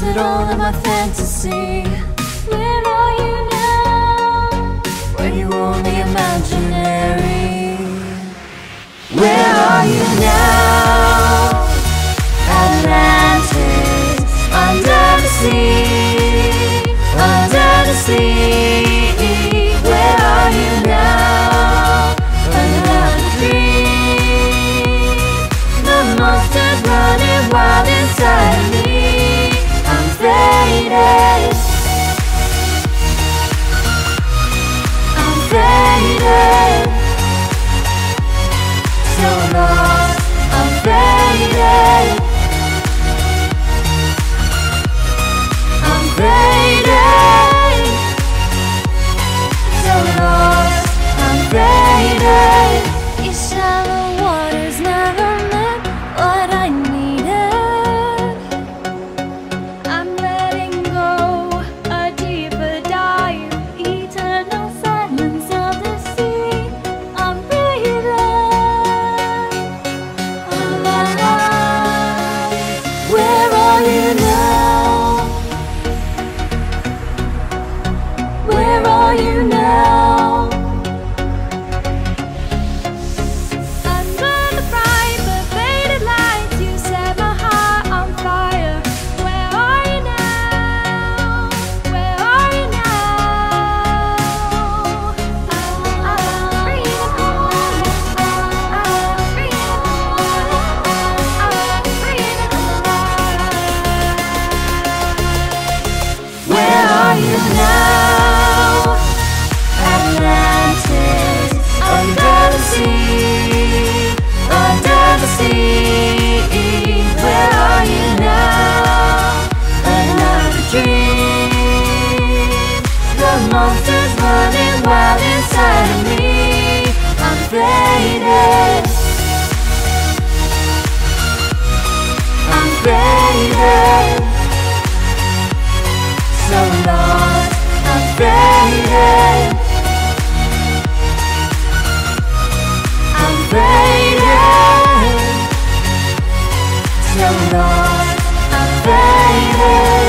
exhausted all of my fantasy. Where are you now? Were you only imaginary? Where are you now? Atlantis, under the sea, under the sea. Where are you now? Another dream. The monster's running wild inside of me. I'm faded, I'm faded, so lost, I'm faded, I'm faded, so lost, I'm faded. These shallow waters never meant what I needed. I'm letting go, a deeper dive, eternal silence of the sea. I'm breathing, alive. Where are you now? Where are you now? Under the bright but faded lights, you set my heart on fire. Where are you now? Where are you now? I'm breathing alive. I'm breathing alive. I'm breathing alive. Where are you now? Atlantis, under the sea, under the sea. Where are you now? Another dream. The monster's running wild inside of me. I'm faded, I'm faded, so lost, I'm faded, I'm faded, so lost, I'm faded.